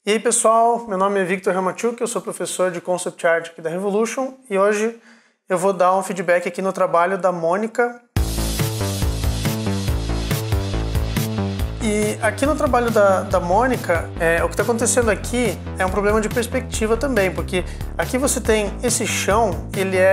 E aí pessoal, meu nome é Victor Ramachuk, eu sou professor de Concept Art aqui da Revolution e hoje eu vou dar um feedback aqui no trabalho da Mônica. E aqui no trabalho da Mônica, o que está acontecendo aqui é um problema de perspectiva também, porque aqui você tem esse chão,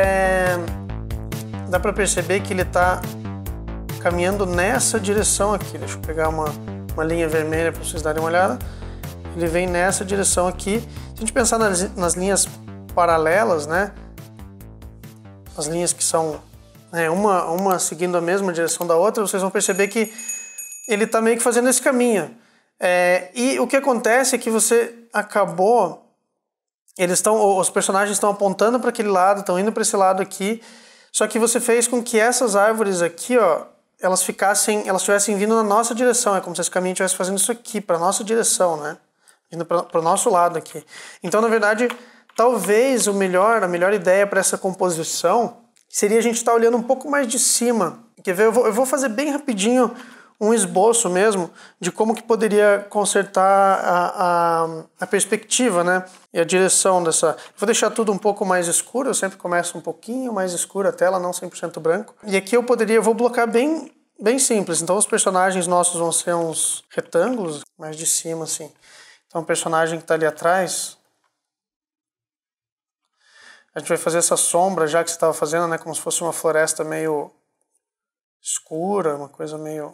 dá para perceber que ele está caminhando nessa direção aqui. Deixa eu pegar uma linha vermelha para vocês darem uma olhada. Ele vem nessa direção aqui. Se a gente pensar nas linhas paralelas, né? As linhas que são uma seguindo a mesma direção da outra, vocês vão perceber que ele está meio que fazendo esse caminho. E o que acontece é que você acabou... Os personagens estão apontando para aquele lado, estão indo para esse lado aqui, só que você fez com que essas árvores aqui, ó, elas estivessem vindo na nossa direção. É como se esse caminho estivesse fazendo isso aqui, para a nossa direção, né? Vindo para o nosso lado aqui. Então, na verdade, talvez a melhor ideia para essa composição seria a gente estar olhando um pouco mais de cima. Quer ver? Eu vou fazer bem rapidinho um esboço mesmo de como que poderia consertar a perspectiva, né? E a direção dessa... Vou deixar tudo um pouco mais escuro, eu sempre começo um pouquinho mais escuro a tela, não 100% branco. E aqui eu vou bloquear bem simples. Então os personagens nossos vão ser uns retângulos, mais de cima assim. Então o personagem que está ali atrás, a gente vai fazer essa sombra já que você estava fazendo, né? Como se fosse uma floresta meio escura, uma coisa meio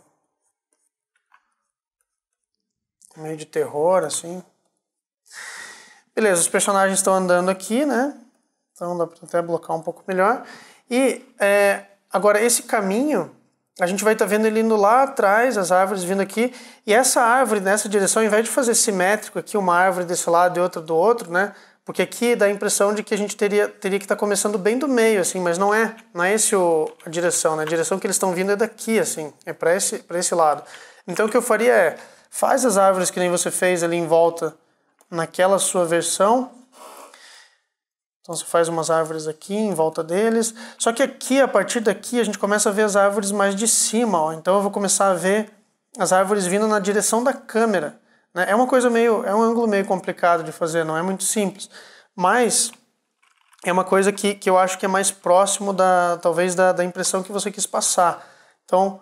de terror, assim. Beleza, os personagens estão andando aqui, né? Então dá para até bloquear um pouco melhor. E agora esse caminho, a gente vai estar vendo ele indo lá atrás, as árvores vindo aqui. E essa árvore nessa direção, ao invés de fazer simétrico aqui, uma árvore desse lado e outra do outro, né? Porque aqui dá a impressão de que a gente teria que estar começando bem do meio, assim, mas não é esse a direção, né? A direção que eles estão vindo é daqui, assim, é para esse lado. Então o que eu faria faz as árvores que nem você fez ali em volta naquela sua versão. Então você faz umas árvores aqui em volta deles. Só que aqui, a partir daqui, a gente começa a ver as árvores mais de cima, ó. Então eu vou começar a ver as árvores vindo na direção da câmera, né? É um ângulo meio complicado de fazer, não é muito simples. Mas é uma coisa que eu acho que é mais próximo talvez da impressão que você quis passar. Então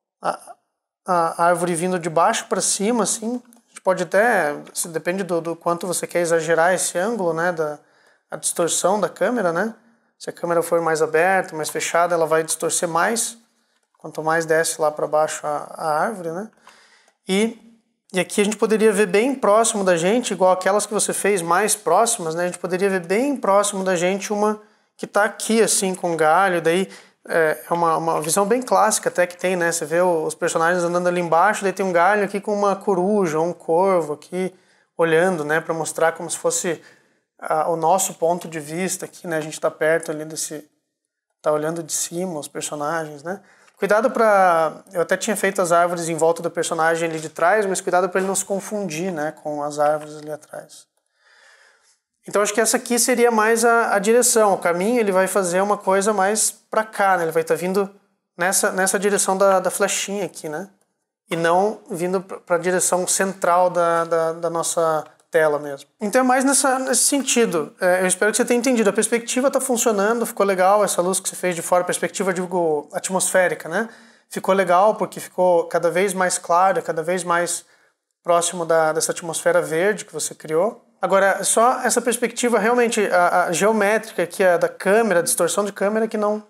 a árvore vindo de baixo para cima, assim, a gente pode até, depende do quanto você quer exagerar esse ângulo, né, a distorção da câmera, né? Se a câmera for mais aberta, mais fechada, ela vai distorcer mais, quanto mais desce lá para baixo a árvore, né? E aqui a gente poderia ver bem próximo da gente, igual aquelas que você fez mais próximas, né? A gente poderia ver bem próximo da gente uma que está aqui, assim, com galho, daí é uma visão bem clássica até que tem, né? Você vê os personagens andando ali embaixo, daí tem um galho aqui com uma coruja, um corvo aqui, olhando, né? Para mostrar como se fosse o nosso ponto de vista aqui, né? A gente está perto ali tá olhando de cima os personagens, né? Cuidado eu até tinha feito as árvores em volta do personagem ali de trás, mas cuidado para ele não se confundir, né? Com as árvores ali atrás. Então acho que essa aqui seria mais a direção. O caminho ele vai fazer uma coisa mais para cá, né? Ele vai estar vindo nessa direção da flechinha aqui, né? E não vindo para a direção central da nossa tela mesmo. Então é mais nesse sentido. Eu espero que você tenha entendido. A perspectiva está funcionando, ficou legal. Essa luz que você fez de fora, perspectiva, digo, atmosférica, né? Ficou legal porque ficou cada vez mais claro, cada vez mais próximo dessa atmosfera verde que você criou. Agora, só essa perspectiva realmente, a geométrica aqui, da câmera, a distorção de câmera que não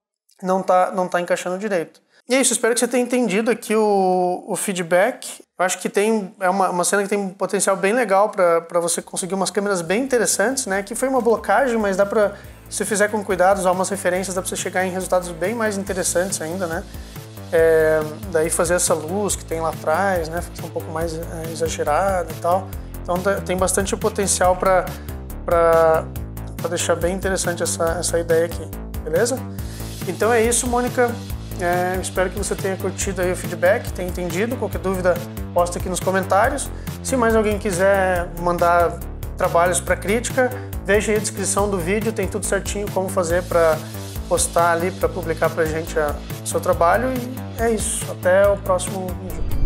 tá encaixando direito. E é isso, espero que você tenha entendido aqui o feedback. Eu acho que é uma cena que tem um potencial bem legal para você conseguir umas câmeras bem interessantes, né? Aqui foi uma blocagem, mas dá para, se você fizer com cuidado, usar umas referências, dá para você chegar em resultados bem mais interessantes ainda, né? Daí fazer essa luz que tem lá atrás, né? Fazer um pouco mais exagerada e tal. Então tem bastante potencial para deixar bem interessante essa ideia aqui, beleza? Então é isso, Mônica. Eu espero que você tenha curtido aí o feedback, tenha entendido. Qualquer dúvida, posta aqui nos comentários. Se mais alguém quiser mandar trabalhos para crítica, veja aí a descrição do vídeo, tem tudo certinho como fazer para postar ali, para publicar para a gente o seu trabalho. E é isso. Até o próximo vídeo.